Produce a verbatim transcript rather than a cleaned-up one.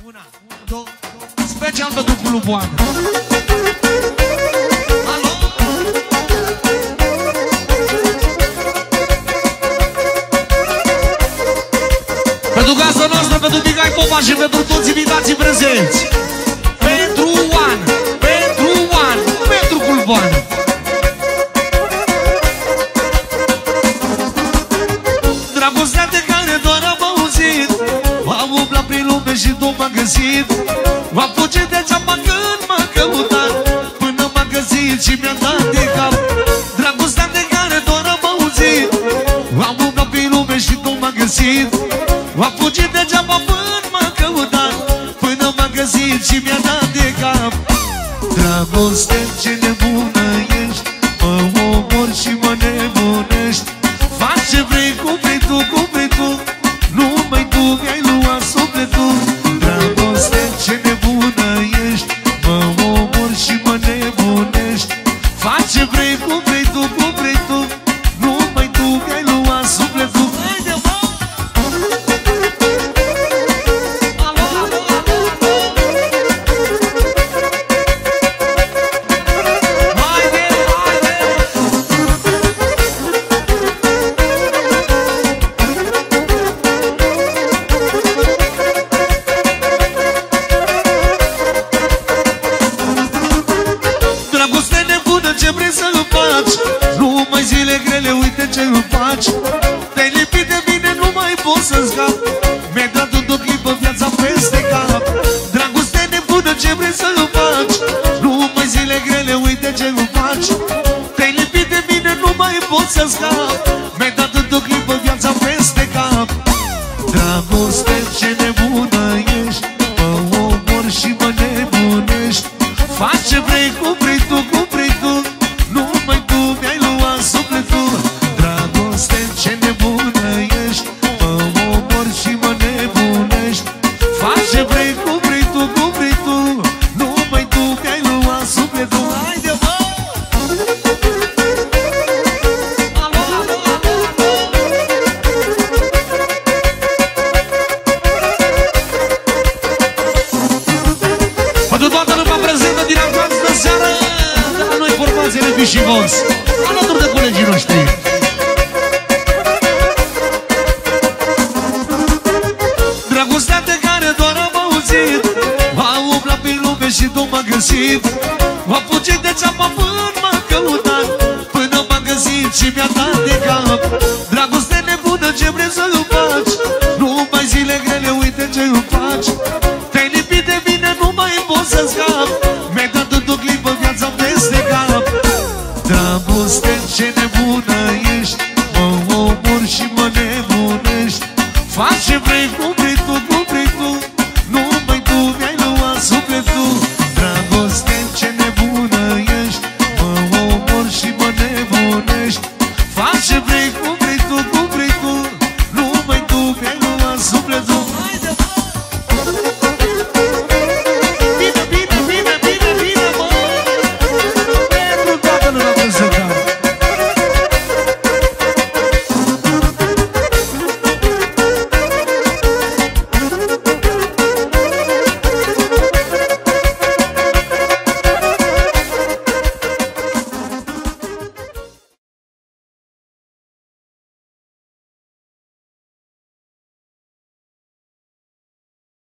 Una, două, special pentru Cluboană. Alo? Pentru gazda noastră, pentru Mihai Popa și pentru toți invitații prezenți. Pentru Oan, pentru Oan, pentru Cluboană. Dragostea de care doar am auzit, am umblat prin lume și nu m-am găsit. M-am fugit degeaba când m-am căutat, până m-am găsit și mi-a dat de cap. Dragostea de care doar am auzit, am umblat prin lume și nu m-am găsit. M-am fugit degeaba până m-am căutat, până m-am găsit și mi-a dat de cap. Dragoste, ce nebună ești, mă omori și mă nebunești. Faci ce vrei, cum vrei tu, cum vrei tu, numai tu mi-ai luat sufletul. Dragoste, ce nebună ești, mă omori și mă nebunești. Faci ce vrei, cum vrei tu, cum vrei tu, numai tu mi-ai luat sufletul. Haide, mă! Alo, alo, alo, alo! Haide, haide! Dragoste nebună, ce vrei să-mi faci? Numai zile grele, uite ce-mi faci. Te-ai lipit de mine, nu mai pot să scap. Mi-ai dat într-o clipă viața peste cap. Dragoste nebună, ce vrei să-mi faci? Numai zile grele, uite ce-mi faci. Te-ai lipit de mine, nu mai pot să scap. Mi-ai dat într-o clipă viața peste cap. Dragoste, ce nebună ești, mă omori și mă nebunești. Faci ce vrei, cum vrei tu, cum vrei tu, numai tu mi-ai luat sufletul. Dragoste, ce nebună ești, mă omori și mă nebunești. Faci ce vrei, cum vrei tu, cum vrei tu, numai tu mi-ai luat sufletul. Haide, mă! Alo, alo, alo, alo! Pentru toată lumea prezentă din această seară, de la noi formațiile Fish and Vox, alături de colegii noștri. Dragostea de care doar am auzit, m-am umblat prin lume și nu m-am găsit. M-am fugit degeaba până m-am căutat, până m-am găsit și mi-a dat de cap. Dragoste nebună, ce vrei să-mi faci? Numai zile grele, uite ce-mi faci. Te-ai lipit de mine, nu mai pot să scap. Mi-ai dat într-o clipă viața peste cap. Dragoste, ce nebună